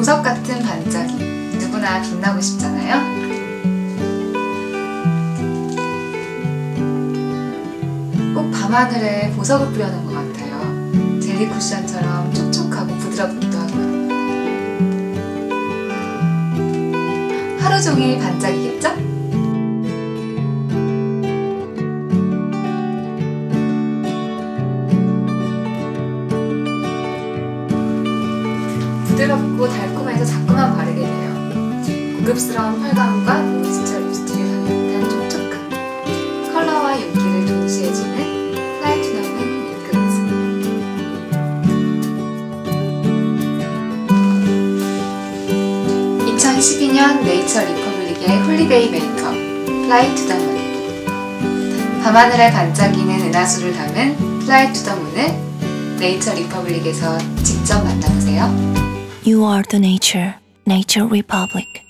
보석 같은 반짝임, 누구나 빛나고 싶잖아요? 꼭 밤하늘에 보석을 뿌려놓은 것 같아요. 젤리 쿠션처럼 촉촉하고 부드럽기도 하고요. 하루 종일 반짝이겠죠? 부드럽고 달콤해서 자꾸만 바르게 돼요. 고급스러운 펄감과 모이스처 립스틱을 향한 촉촉함, 컬러와 윤기를 동시에 주는 플라이 투 더 문 립글로즈. 2012년 네이처 리퍼블릭의 홀리데이 메이크업 플라이 투 더 문. 밤하늘에 반짝이는 은하수를 담은 플라이 투 더 문을 네이처 리퍼블릭에서 직접 만나보세요. You are the nature, Nature Republic.